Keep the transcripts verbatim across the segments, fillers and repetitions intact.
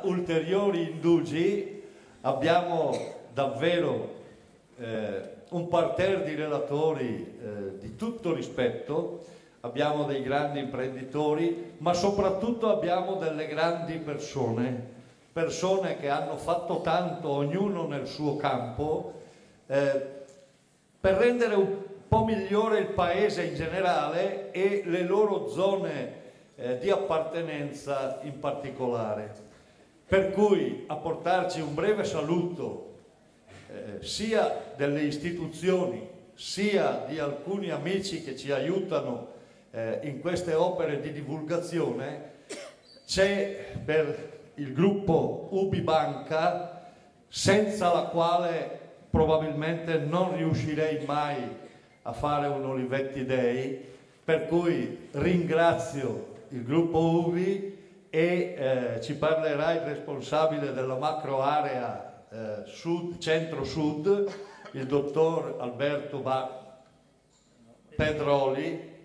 ulteriori indugi abbiamo davvero eh, un parterre di relatori eh, di tutto rispetto, abbiamo dei grandi imprenditori, ma soprattutto abbiamo delle grandi persone, persone che hanno fatto tanto, ognuno nel suo campo, eh, per rendere un po' migliore il paese in generale e le loro zone eh, di appartenenza in particolare. Per cui a portarci un breve saluto eh, sia delle istituzioni sia di alcuni amici che ci aiutano eh, in queste opere di divulgazione, c'è per il gruppo UbiBanca, senza la quale probabilmente non riuscirei mai a fare un Olivetti Day, per cui ringrazio il gruppo Ubi e eh, ci parlerà il responsabile della macro area eh, sud, centro-sud, il dottor Alberto ba Pedroli.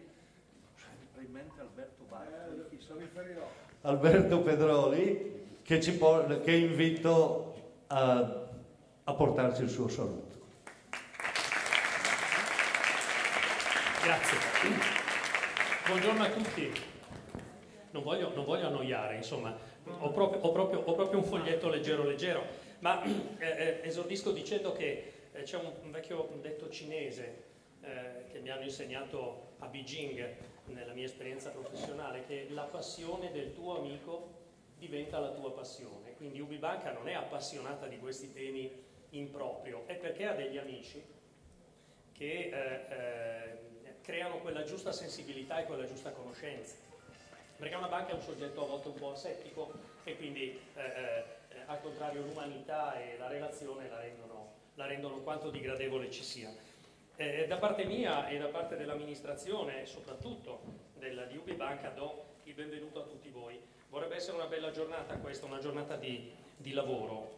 Alberto Pedroli, che, ci che invito a, a portarci il suo saluto. Grazie. Buongiorno a tutti. Non voglio, non voglio annoiare, insomma, ho proprio, ho, proprio, ho proprio un foglietto leggero leggero, ma eh, esordisco dicendo che eh, c'è un, un vecchio detto cinese eh, che mi hanno insegnato a Beijing nella mia esperienza professionale, che la passione del tuo amico diventa la tua passione. Quindi UbiBanca non è appassionata di questi temi in proprio, è perché ha degli amici che eh, eh, creano quella giusta sensibilità e quella giusta conoscenza. Perché una banca è un soggetto a volte un po' asettico e quindi eh, eh, al contrario l'umanità e la relazione la rendono, la rendono quanto di gradevole ci sia. Eh, da parte mia e da parte dell'amministrazione, soprattutto della, di UbiBanca, do il benvenuto a tutti voi. Vorrebbe essere una bella giornata questa, una giornata di, di lavoro.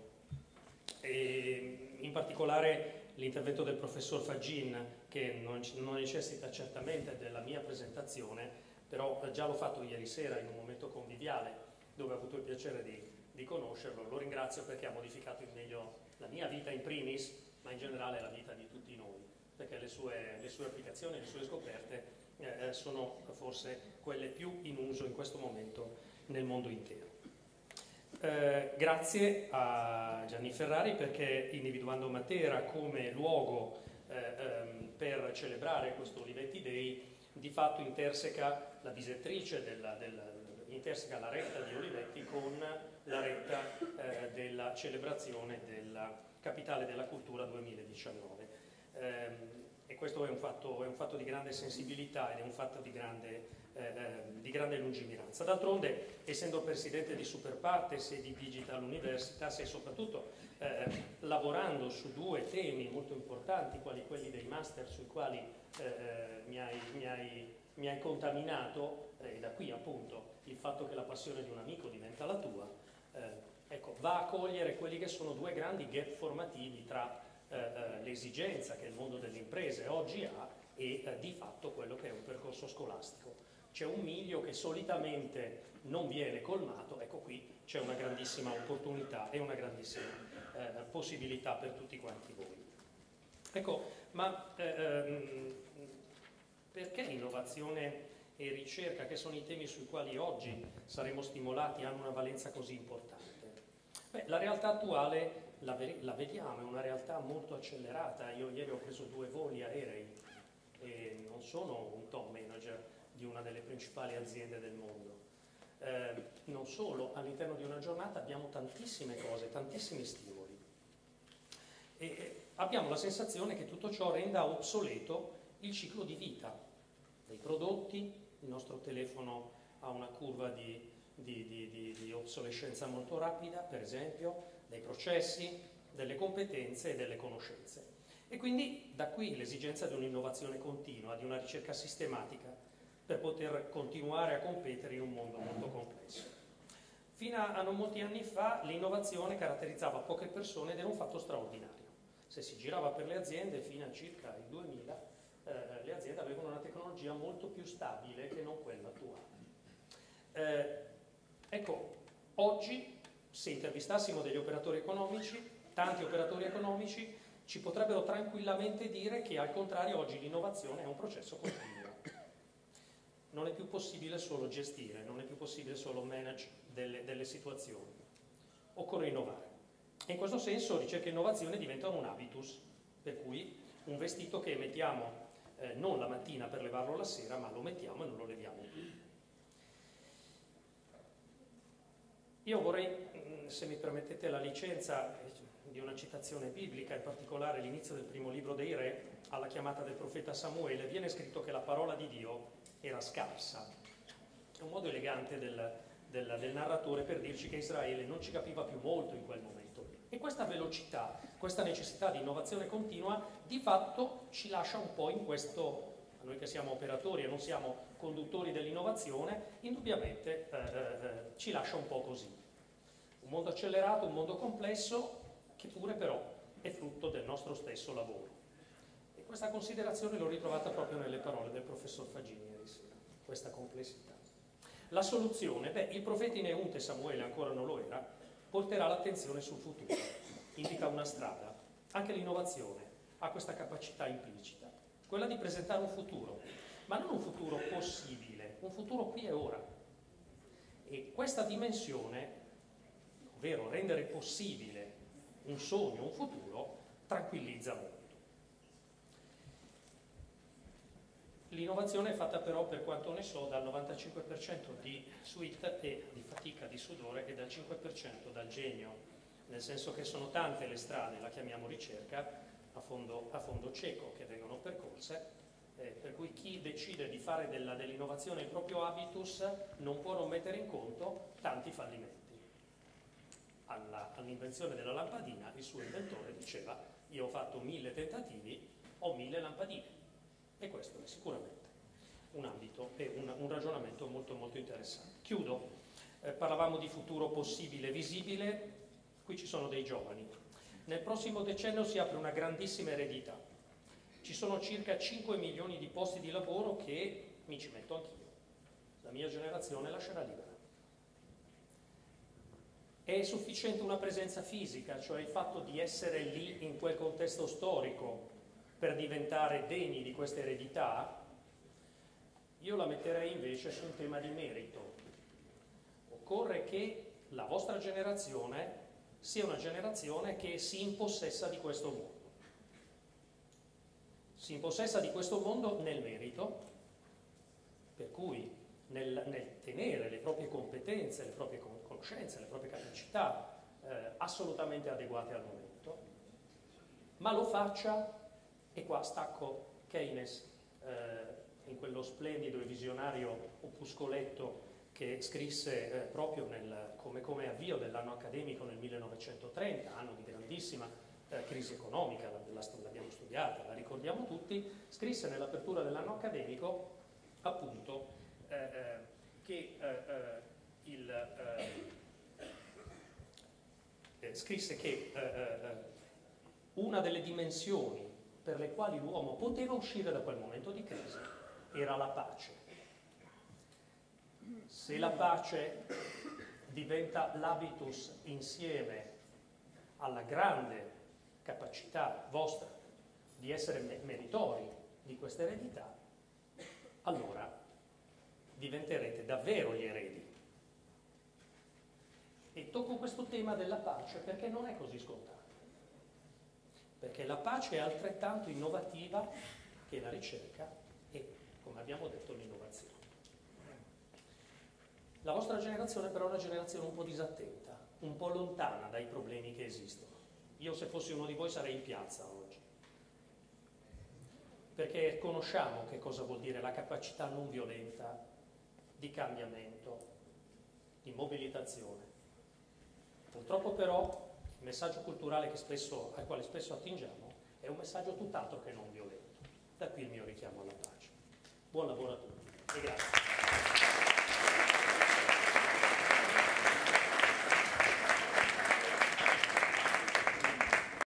E in particolare l'intervento del professor Faggin, che non, non necessita certamente della mia presentazione, però già l'ho fatto ieri sera in un momento conviviale dove ho avuto il piacere di, di conoscerlo. Lo ringrazio perché ha modificato in meglio la mia vita in primis, ma in generale la vita di tutti noi, perché le sue, le sue applicazioni, le sue scoperte eh, sono forse quelle più in uso in questo momento nel mondo intero. Eh, grazie a Gianni Ferrari perché, individuando Matera come luogo eh, ehm, per celebrare questo Olivetti Day, di fatto interseca la bisettrice della, della, interseca la retta di Olivetti con la retta eh, della celebrazione della Capitale della Cultura duemiladiciannove. Eh, e questo è un, fatto, è un fatto di grande sensibilità ed è un fatto di grande, eh, di grande lungimiranza. D'altronde, essendo presidente di Superpartes e di Digital Universitas e soprattutto eh, lavorando su due temi molto importanti, quali quelli dei master sui quali eh, mi, hai, mi, hai, mi hai contaminato, e eh, da qui appunto il fatto che la passione di un amico diventa la tua, eh, ecco, va a cogliere quelli che sono due grandi gap formativi tra eh, l'esigenza che il mondo delle imprese oggi ha e eh, di fatto quello che è un percorso scolastico. C'è un miglio che solitamente non viene colmato, ecco qui c'è una grandissima opportunità e una grandissima eh, possibilità per tutti quanti voi. Ecco, ma ehm, perché innovazione e ricerca, che sono i temi sui quali oggi saremo stimolati, hanno una valenza così importante? Beh, la realtà attuale la, la vediamo, è una realtà molto accelerata. Io ieri ho preso due voli aerei e non sono un top manager di una delle principali aziende del mondo. Eh, non solo, all'interno di una giornata abbiamo tantissime cose, tantissimi stimoli. E abbiamo la sensazione che tutto ciò renda obsoleto il ciclo di vita dei prodotti. Il nostro telefono ha una curva di, di, di, di, di obsolescenza molto rapida, per esempio, dei processi, delle competenze e delle conoscenze. E quindi da qui l'esigenza di un'innovazione continua, di una ricerca sistematica per poter continuare a competere in un mondo molto complesso. Fino a non molti anni fa l'innovazione caratterizzava poche persone ed era un fatto straordinario. Se si girava per le aziende fino a circa il duemila, eh, le aziende avevano una tecnologia molto più stabile che non quella attuale. Eh, ecco, oggi se intervistassimo degli operatori economici, tanti operatori economici, ci potrebbero tranquillamente dire che al contrario oggi l'innovazione è un processo continuo. Non è più possibile solo gestire, non è più possibile solo manage delle, delle situazioni. Occorre innovare. E in questo senso ricerca e innovazione diventano un habitus, per cui un vestito che mettiamo eh, non la mattina per levarlo la sera, ma lo mettiamo e non lo leviamo più. Io vorrei, se mi permettete la licenza, di una citazione biblica, in particolare l'inizio del primo libro dei Re, alla chiamata del profeta Samuele, viene scritto che la parola di Dio era scarsa. È un modo elegante del, del, del narratore per dirci che Israele non ci capiva più molto in quel momento. E questa velocità, questa necessità di innovazione continua, di fatto ci lascia un po' in questo, noi che siamo operatori e non siamo conduttori dell'innovazione, indubbiamente eh, eh, ci lascia un po' così. Un mondo accelerato, un mondo complesso, che pure però è frutto del nostro stesso lavoro. E questa considerazione l'ho ritrovata proprio nelle parole del professor Fagini ieri sera, questa complessità. La soluzione, beh, il profeta ineunte Samuele ancora non lo era, porterà l'attenzione sul futuro, indica una strada. Anche l'innovazione ha questa capacità implicita, quella di presentare un futuro, ma non un futuro possibile, un futuro qui e ora. E questa dimensione, ovvero rendere possibile un sogno, un futuro, tranquillizza molto. L'innovazione è fatta però, per quanto ne so, dal novantacinque per cento di sweat e di fatica, di sudore, e dal cinque per cento dal genio, nel senso che sono tante le strade, la chiamiamo ricerca, a fondo, a fondo cieco, che vengono percorse, eh, per cui chi decide di fare della, dell'innovazione il proprio habitus non può non mettere in conto tanti fallimenti. All'invenzione della lampadina il suo inventore diceva: io ho fatto mille tentativi, ho mille lampadine, e questo è sicuramente un ambito e un, un ragionamento molto molto interessante. Chiudo, eh, parlavamo di futuro possibile, visibile, qui ci sono dei giovani. Nel prossimo decennio si apre una grandissima eredità, ci sono circa cinque milioni di posti di lavoro che mi ci metto anch'io, la mia generazione lascerà libera. È sufficiente una presenza fisica, cioè il fatto di essere lì in quel contesto storico per diventare degni di questa eredità? Io la metterei invece su un tema di merito. Occorre che la vostra generazione sia una generazione che si impossessa di questo mondo. Si impossessa di questo mondo nel merito, per cui Nel, nel tenere le proprie competenze, le proprie conoscenze, le proprie capacità eh, assolutamente adeguate al momento, ma lo faccia, e qua stacco Keynes eh, in quello splendido e visionario opuscoletto che scrisse eh, proprio nel, come, come avvio dell'anno accademico nel millenovecentotrenta, anno di grandissima eh, crisi economica, l'abbiamo studiata, la ricordiamo tutti, scrisse nell'apertura dell'anno accademico appunto Eh, eh, che eh, eh, il, eh, eh, scrisse che eh, eh, una delle dimensioni per le quali l'uomo poteva uscire da quel momento di crisi era la pace. Se la pace diventa l'habitus insieme alla grande capacità vostra di essere meritori di questa eredità, allora diventerete davvero gli eredi. E tocco questo tema della pace perché non è così scontato. Perché la pace è altrettanto innovativa che la ricerca e, come abbiamo detto, l'innovazione. La vostra generazione però è una generazione un po' disattenta, un po' lontana dai problemi che esistono. Io, se fossi uno di voi, sarei in piazza oggi. Perché conosciamo che cosa vuol dire la capacità non violenta di cambiamento, di mobilitazione. Purtroppo però il messaggio culturale che spesso, al quale spesso attingiamo è un messaggio tutt'altro che non violento. Da qui il mio richiamo alla pace. Buon lavoro a tutti e grazie.